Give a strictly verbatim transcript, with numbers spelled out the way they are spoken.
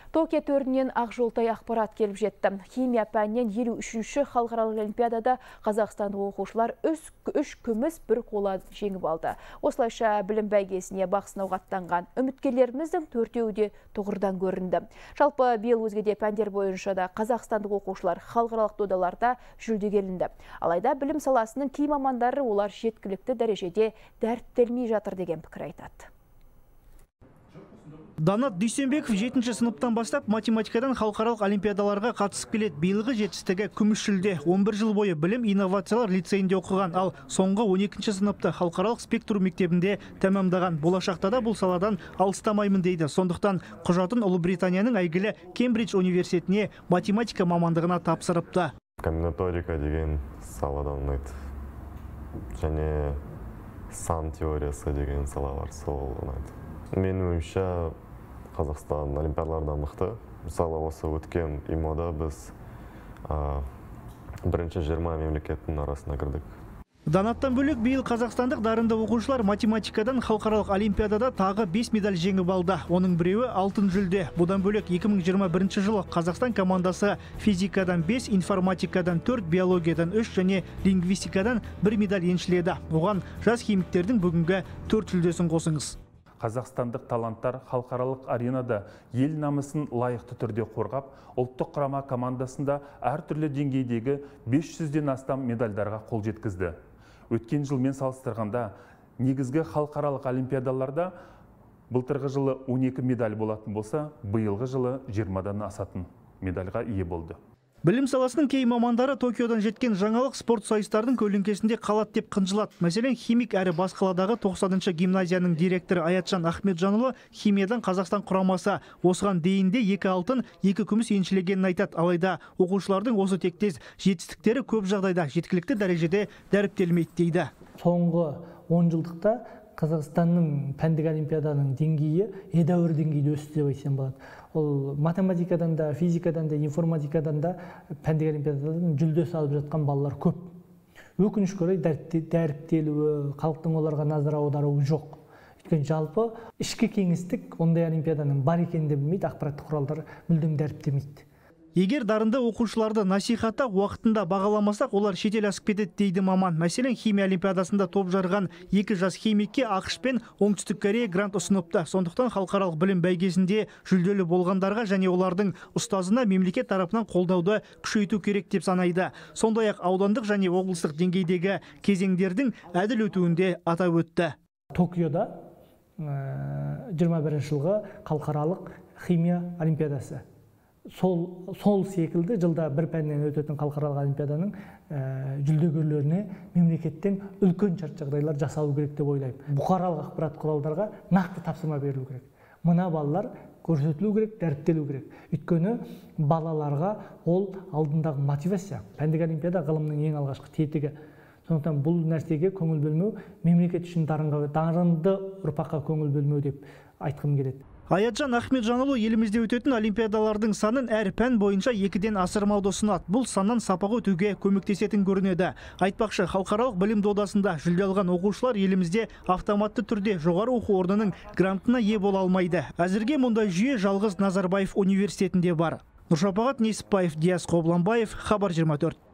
Токио төрінен ақжолтай ақпарат келіп жетті. Химия пәнінен елу үшінші халықаралық олимпиадада қазақстандық оқушылар үш күміс бір қола жеңіп алды. Осылайша білім бәйгесіне бақ сынауға аттанған үміткерлеріміздің төртеуі де тұғырдан көрінді. Жалпы биыл өзге де пәндер бойынша да қазақстандық оқушылар халықаралық додаларда жүлдегерінде. Алайда білім саласының кей мамандары олар жеткілікті дәрежеде дәріптелмей жатыр деген пікір айтады. Данат Дүйсенбеков жетінші сыныптан бастап математикадан халықаралық олимпиадаларға қатысып келеді. Биылғы жетістігі күміс жүлде. он бір жыл бойы білім инновациялар лицейінде оқыған, ал соңғы он екінші сыныпты халықаралық спектру мектебінде тәмамдаған. Болашақта да бұл саладан алыстамаймын дейді. Сондықтан құжатын Ұлыбританияның әйгілі Кембридж университетіне математика мамандығына тапсырыпты. Комбинаторика деген саладан ұнайды. Және сан теориясы деген сала бар, сол ұнайды. Менің ойымша Қазақстан олимпиадалардан мықты. Мысалы осы өткен и эм о-да біз бірінші жиырма мемлекеттің арасына кірдік. Данаттан бөлек биыл қазақстандық дарынды оқушылар математикадан халықаралық олимпиадада тағы бес медаль жеңіп алды. Оның біреуі алтын жүлде. Бұдан бөлек екі мың жиырма бірінші жылы Қазақстан командасы физикадан бес, информатикадан төрт, биологиядан үш және лингвистикадан бір медаль еншіледі. Оған жас химиктердің бүгінгі төрт жүлдесін қосыңыз. Қазақстандық таланттар халықаралық аренада ел намысын лайықты түрде қорғап, ұлттық құрама командасында әртүрлі деңгейдегі бес жүзден астам медальдарға қол жеткізді. Өткен жылмен салыстырғанда негізгі халықаралық олимпиадаларда былтырғы жылы он екі медаль болатын болса, биылғы жылы жиырмадан асатын медальға ие болды. Білім саласының кей мамандары Токиодан жеткен жаңалық спорт сайыстардың көлеңкесінде қалады деп қынжылады. Мәселен, химик әрі бас қаладағы тоқсаныншы гимназияның директоры Аятжан Ахметжанұлы химиядан Қазақстан құрамасы осыған дейінде екі алтын, екі күміс еншілегенін айтады. Алайда оқушылардың осы тектес жетістіктері көп жағдайда жеткілікті дәрежеде дәріптелмейді дейді. Соңғы он жылдықта Қазақстанның пәндік олимпиаданың деңгейі едәуір деңгейде өсті деп айтсам болады. Ол математикадан да, физикадан да, информатикадан да пәндік олимпиададан жүлде салып жатқан балалар көп. Өкінішке орай дәріптелуі, халықтың оларға назар аударуы жоқ. Өйткені жалпы ішкі кеңістік ондай олимпиаданың бар екенін де білмейді, ақпараттық құралдар мүлдем дәріптемейді. Егер дарынды оқушыларды насихаттап уақытында бағаламасақ, олар шетел асып кетеді дейді маман. Мәселен, химия олимпиадасында топ жарған екі жас химикке ақш пен Оңтүстік Корея грант ұсыныпты. Сондықтан халықаралық білім бәйгесінде жүлделі болғандарға және олардың ұстазына мемлекет тарапынан қолдауды күшейту керек деп санайды. Сондай-ақ аудандық және облыстық деңгейдегі кезеңдердің әділ өтуінде атап өтті. Токиода жиырма бірінші жылғы халықаралық химия олимпиадасы. Сол, сол секілді жылда бір пәннен өтетін халықаралық олимпиаданың жүлдегерлеріне мемлекеттен үлкен шарт жағдайлар жасалу керек деп ойлаймын. Бұқаралық ақпарат құралдарға нақты тапсырма берілу керек. Мына балалар көрсетілу керек, дәріптелу керек. Өйткені балаларға ол алдындағы мотивация. Пәндік олимпиада ғылымның ең алғашқы тетігі. Сондықтан бұл нәрсеге көңіл бөлмеу, мемлекет үшін дарынды ұрпаққа көңіл бөлмеу деп айтқым келеді. Аятжан Ахметжанұлы елімізде өтетін олимпиадалардың санын әр пән бойынша екіден асырмауды ұсынады. Бұл саннан сапаға өтуге көмектесетін көрінеді. Айтпақшы, халықаралық білім додасында жүлде алған оқушылар елімізде автоматты түрде жоғары оқу орнының грантына ие бола алмайды. Әзірге мұндай жүйе жалғыз Назарбаев университетінде бар. Нұршапағат Несіпбаев, Диас Қобланбаев, Хабар жиырма төрт.